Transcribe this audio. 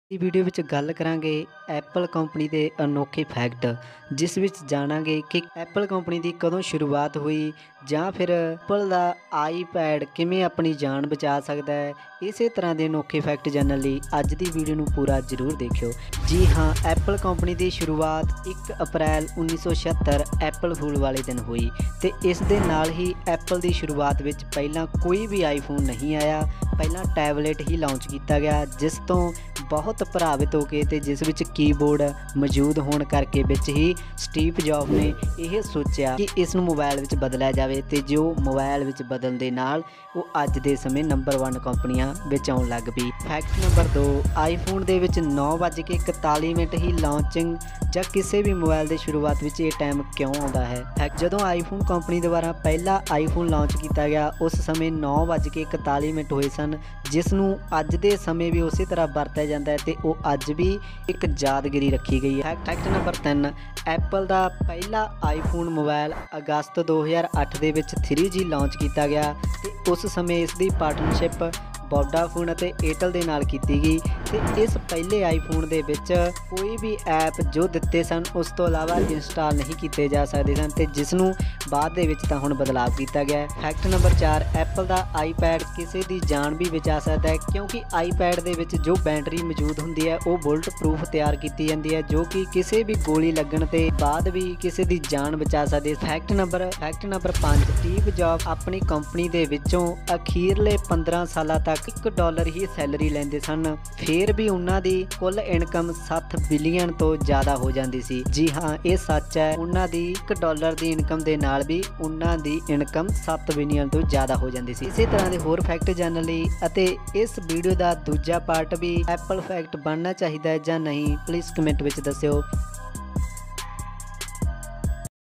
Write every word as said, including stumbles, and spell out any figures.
इस वीडियो ਵਿੱਚ ਗੱਲ ਕਰਾਂਗੇ ਐਪਲ ਕੰਪਨੀ ਦੇ ਅਨੋਖੇ ਫੈਕਟ, ਜਿਸ ਵਿੱਚ ਜਾਣਾਂਗੇ ਕਿ ਐਪਲ ਕੰਪਨੀ ਦੀ ਕਦੋਂ ਸ਼ੁਰੂਆਤ ਹੋਈ ਜਾਂ ਫਿਰ ਐਪਲ ਦਾ ਆਈਪੈਡ ਕਿਵੇਂ ਆਪਣੀ ਜਾਨ ਬਚਾ ਸਕਦਾ ਹੈ। ਇਸੇ ਤਰ੍ਹਾਂ ਦੇ ਅਨੋਖੇ ਫੈਕਟ ਜਾਣਨ ਲਈ ਅੱਜ ਦੀ ਵੀਡੀਓ ਨੂੰ ਪੂਰਾ ਜ਼ਰੂਰ ਦੇਖਿਓ। ਜੀ ਹਾਂ, ਐਪਲ ਕੰਪਨੀ ਦੀ ਸ਼ੁਰੂਆਤ ਇੱਕ ਅਪ੍ਰੈਲ ਉੱਨੀ ਸੌ ਛਿਹੱਤਰ ਐਪਲ ਫੂਲ ਵਾਲੇ ਦਿਨ ਹੋਈ ਤੇ ਇਸ ਦੇ ਨਾਲ ਹੀ ਐਪਲ ਦੀ ਸ਼ੁਰੂਆਤ ਵਿੱਚ ਪਹਿਲਾਂ ਕੋਈ ਵੀ ਆਈਫੋਨ ਨਹੀਂ ਆਇਆ। ਪਹਿਲਾਂ ਟੈਬਲੇਟ ਹੀ ਲਾਂਚ ਕੀਤਾ ਗਿਆ, ਜਿਸ ਤੋਂ ਬਹੁਤ ਪ੍ਰਭਾਵਿਤ ਹੋ ਕੇ ਤੇ ਜਿਸ ਵਿੱਚ ਕੀਬੋਰਡ ਮੌਜੂਦ ਹੋਣ ਕਰਕੇ ਵਿੱਚ ਹੀ ਸਟੀਵ ਜੌਬ ਨੇ ਇਹ ਸੋਚਿਆ ਕਿ ਇਸ ਨੂੰ ਮੋਬਾਈਲ ਵਿੱਚ ਬਦਲਿਆ ਜਾਵੇ ਤੇ ਜੋ ਮੋਬਾਈਲ ਵਿੱਚ ਬਦਲਣ ਦੇ ਨਾਲ ਉਹ ਅੱਜ ਦੇ ਸਮੇਂ ਨੰਬਰ ਵਨ ਕੰਪਨੀਆਂ ਵਿੱਚ ਆਉਣ ਲੱਗ ਪਈ। ਫੈਕਟ ਨੰਬਰ ਦੋ, ਆਈਫੋਨ ਦੇ ਵਿੱਚ ਨੌ ਵੱਜ ਕੇ ਇਕਤਾਲੀ ਮਿੰਟ ਹੀ ਲਾਂਚਿੰਗ ਜਾਂ ਕਿਸੇ ਵੀ ਮੋਬਾਈਲ ਦੇ ਸ਼ੁਰੂਆਤ ਵਿੱਚ ਇਹ ਟਾਈਮ ਕਿਉਂ ਆਉਂਦਾ ਹੈ। ਜਦੋਂ ਆਈਫੋਨ ਕੰਪਨੀ ਦੁਆਰਾ ਪਹਿਲਾ ਆਈਫੋਨ ਲਾਂਚ ਕੀਤਾ ਗਿਆ ਉਸ ਸਮੇਂ ਨੌ ਵੱਜ ਕੇ ਇਕਤਾਲੀ ਮਿੰਟ ਹੋਏ ਸਨ, ਜਿਸ ਨੂੰ ਅੱਜ ਦੇ ਸਮੇਂ ਵੀ ਉਸੇ ਤਰ੍ਹਾਂ ਵਰਤਿਆ ਜਾਂਦਾ ਹੈ ਤੇ ਉਹ ਅੱਜ ਵੀ ਇੱਕ ਯਾਦਗਿਰੀ ਰੱਖੀ ਗਈ ਹੈ। ਫੈਕਟ ਨੰਬਰ ਤਿੰਨ, ਐਪਲ ਦਾ ਪਹਿਲਾ ਆਈਫੋਨ ਮੋਬਾਈਲ ਅਗਸਤ ਦੋ ਹਜ਼ਾਰ ਅੱਠ ਦੇ ਵਿੱਚ ਥ੍ਰੀ ਜੀ ਲਾਂਚ ਕੀਤਾ ਗਿਆ ਤੇ ਉਸ ਸਮੇਂ ਇਸ ਦੀ ਪਾਰਟਨਰਸ਼ਿਪ ਵੋਡਾਫੋਨ ਅਤੇ ਏਅਰਟੈਲ ਦੇ ਨਾਲ ਕੀਤੀ ਗਈ ਤੇ ਇਸ ਪਹਿਲੇ ਆਈਫੋਨ ਦੇ ਵਿੱਚ ਕੋਈ ਵੀ ਐਪ ਜੋ ਦਿੱਤੇ ਸਨ ਉਸ ਤੋਂ ਇਲਾਵਾ ਇੰਸਟਾਲ ਨਹੀਂ ਕੀਤੇ ਜਾ ਸਕਦੇ ਸਨ ਤੇ ਜਿਸ ਨੂੰ ਬਾਅਦ ਦੇ ਵਿੱਚ ਤਾਂ ਹੁਣ ਬਦਲਾਅ ਕੀਤਾ ਗਿਆ ਹੈ। ਫੈਕਟ ਨੰਬਰ ਚਾਰ, ਐਪਲ ਦਾ ਆਈਪੈਡ ਕਿਸੇ ਦੀ ਜਾਨ ਵੀ ਬਚਾ ਸਕਦਾ ਹੈ, ਕਿਉਂਕਿ ਆਈਪੈਡ ਦੇ ਵਿੱਚ ਜੋ ਬੈਟਰੀ ਮੌਜੂਦ ਹੁੰਦੀ ਹੈ ਉਹ ਬੁਲਟ ਪ੍ਰੂਫ ਤਿਆਰ ਕੀਤੀ ਜਾਂਦੀ ਹੈ, ਜੋ ਕਿ ਕਿਸੇ ਵੀ ਗੋਲੀ ਲੱਗਣ ਤੇ ਬਾਅਦ ਵੀ ਕਿਸੇ ਦੀ ਜਾਨ ਬਚਾ ਸਕਦੀ ਹੈ। ਫੈਕਟ ਨੰਬਰ ਫੈਕਟ ਨੰਬਰ ਪੰਜ, ਸਟੀਵ ਜੌਬ ਆਪਣੀ ਕੰਪਨੀ ਦੇ ਵਿੱਚੋਂ ਅਖੀਰਲੇ ਪੰਦਰਾਂ ਸਾਲਾਂ ਤੱਕ ਇੱਕ ਡਾਲਰ ਹੀ ਸੈਲਰੀ ਲੈਂਦੇ ਸਨ, ਫਿਰ ਵੀ ਉਹਨਾਂ ਦੀ ਕੁੱਲ ਇਨਕਮ ਸੱਤ ਬਿਲੀਅਨ ਤੋਂ ਜ਼ਿਆਦਾ ਹੋ ਜਾਂਦੀ ਸੀ। ਜੀ ਹਾਂ, ਇਹ ਸੱਚ ਹੈ, ਉਹਨਾਂ ਦੀ ਇੱਕ ਡਾਲਰ ਦੀ ਇਨਕਮ ਦੇ ਨਾਲ ਵੀ ਉਹਨਾਂ ਦੀ ਇਨਕਮ ਸੱਤ ਬਿਲੀਅਨ ਤੋਂ ਜ਼ਿਆਦਾ ਹੋ ਜਾਂਦੀ ਸੀ। ਇਸੇ ਤਰ੍ਹਾਂ ਦੇ ਹੋਰ ਫੈਕਟ ਜਾਣਨ ਲਈ ਅਤੇ ਇਸ ਵੀਡੀਓ ਦਾ ਦੂਜਾ ਪਾਰਟ ਵੀ ਐਪਲ ਫੈਕਟ ਬਣਨਾ ਚਾਹੀਦਾ ਹੈ ਜਾਂ ਨਹੀਂ, ਪਲੀਜ਼ ਕਮੈਂਟ ਵਿੱਚ ਦੱਸਿਓ।